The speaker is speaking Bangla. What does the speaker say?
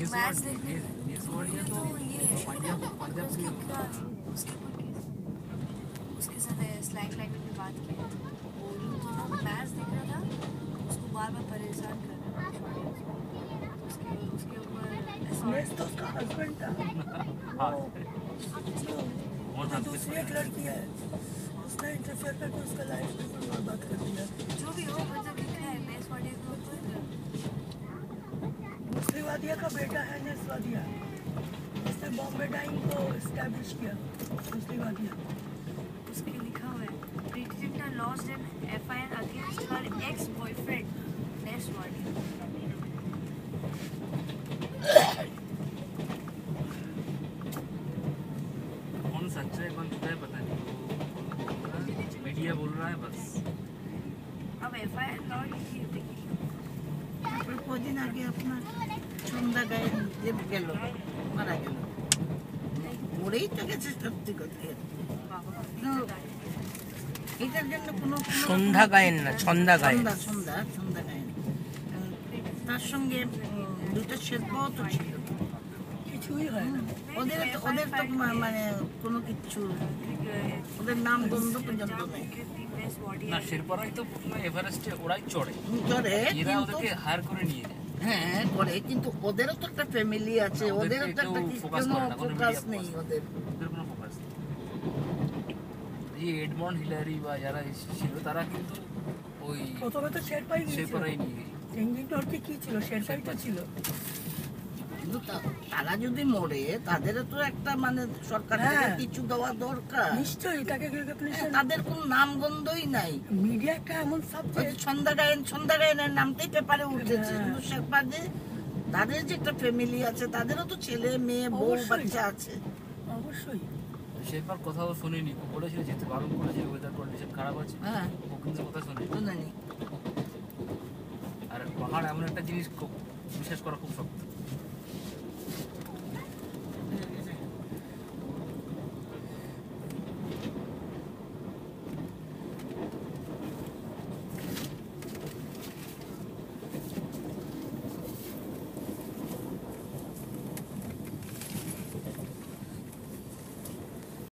मैच देखने तो ये उसके साथ स्लाइड लाइन में बात की वो तो ना मैच देख रहा था उसको बार बार परेशान कर रहा था उसके ऊपर तो उसका हस्बैंड था वो दूसरी एक लड़की है उसने इंटरफेयर करके उसका लाइफ बिल्कुल बर्बाद कर दिया जो भी हो मतलब लिखा है नेस वाडिया के ऊपर मुस्लिम वादिया का बेटा है नेस वादिया उसने बॉम्बे डाइंग को एस्टैब्लिश किया मुस्लिम वादिया उसके लिखा हुआ है Preity Zinta lodged an FIR against her ex boyfriend Ness Wadia कौन सच्चा है कौन झूठा है पता नहीं मीडिया बोल रहा है बस अब एफआईआर लॉन्च की কদিন আগে আপনার সন্ধ্যা গায়ে যে গেল মারা গেল মরেই তো গেছে সত্যি কথা এটার জন্য কোনো সন্ধ্যা গায়েন না ছন্দা গায়েন সন্ধ্যা গায়েন তার সঙ্গে দুটো শেরপাও তো ছিল কিছুই হয় না ওদের তো মানে কোনো কিছু ওদের নাম গন্ধ পর্যন্ত নেই না শেরপারাই তো এভারেস্টে ওরাই চড়ে এরা ওদেরকে হায়ার করে নিয়ে যায় হ্যাঁ করে কিন্তু ওদেরও তো একটা ফ্যামিলি আছে ওদেরও তো একটা কোনো ফোকাস নেই ওদের কোনো ফোকাস নেই এই এডমন্ড হিলারি বা যারা ছিল তারা কিন্তু ওই প্রথমে তো শেরপাই শেরপারাই নিয়ে গেছে চেঞ্জিং টর্কে কি ছিল শেরপাই তো ছিল কিন্তু তারা যদি মরে তাদেরও তো একটা মানে সরকার থেকে কিছু দেওয়া দরকার নিশ্চয়ই তাকে তাদের কোনো নাম গন্ধই নাই মিডিয়া একটা এমন সাবজেক্ট সন্ধ্যা গায়েনের নামটাই পেপারে উঠেছে কিন্তু শেরপাদের তাদের যে একটা ফ্যামিলি আছে তাদেরও তো ছেলে মেয়ে বউ বাচ্চা আছে অবশ্যই শেরপার কথাও শুনিনি বলেছিল যেতে বারণ করেছিল ওয়েদার কন্ডিশন খারাপ আছে হ্যাঁ ও কিন্তু কথা শুনিনি শুনিনি আর পাহাড় এমন একটা জিনিস বিশ্বাস করা খুব শক্ত